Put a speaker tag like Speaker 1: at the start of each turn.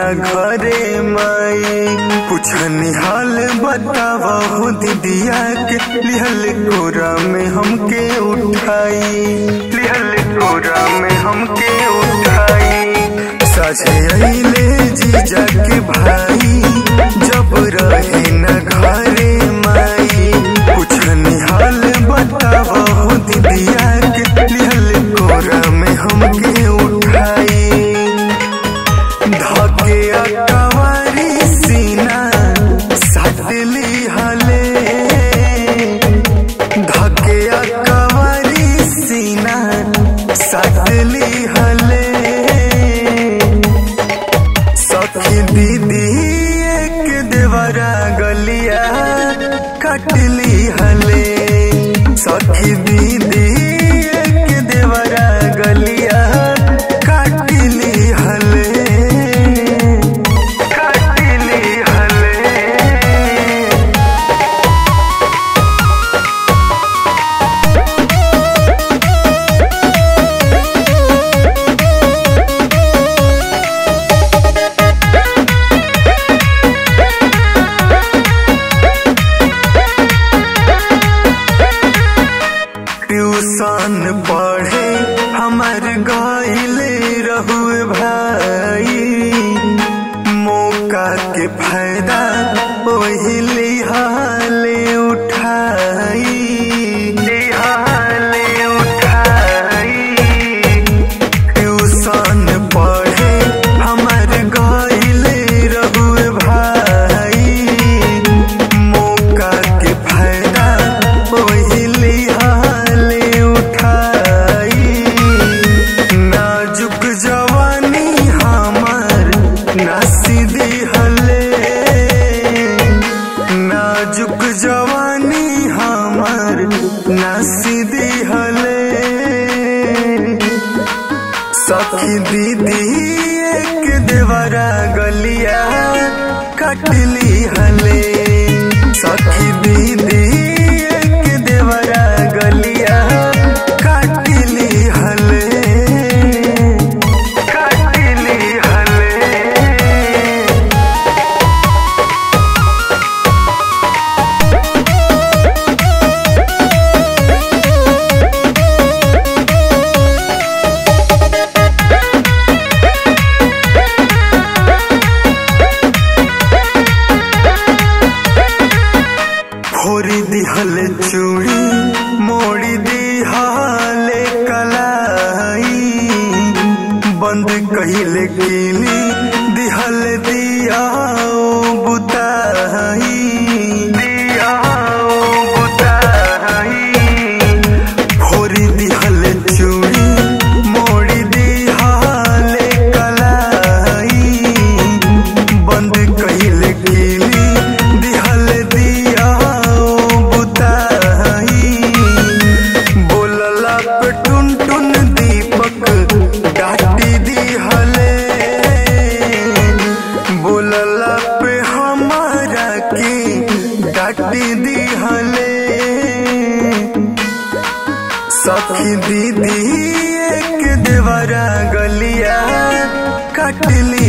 Speaker 1: घरे माई पूछनी हाल बतावो दीदिया के लिहल कोरा में हमके उठाई साझे अइले जीजा के भाई जब रहे न घरे माई पूछनी हाल बतावो दीदिया के लिहल कोरा में हमके उठाई धके अकवारी सीना साटली हले धके अकवारी सीना साटली हले सखी दीदी एक देवरा गलिया कटली हले सखी दीदी एक देवरा गलिया कटली हले ट्यूशन पढ़े हमार गइले रहुए भाई मौका के फायदा वही लिहाले उठाई ट्यूशन पढ़े हमार गइले रहुए भाई मौका के फायदा वही लिहाले नाजुक जवानी हमार नासिदी हले नाजुक जवानी हमार नासिदी हले सखी दीदी एक देवरा गलिया कटली हले सखी दीदी एक देवरा गलिया कटली हले फोरी दिहल चूड़ी मोड़ी दिहाले कलाई बंद कहिले कीली दिहल दिया बुताई फोरी दिहल चूड़ी मोड़ी दिहाले कलाई बंद कहिले कीली दिहल दिया टुन दीपक डाटी दी हले बोलला पे हमारा की डाटी दी हले सखी दीदी एक देवरा गलिया कटली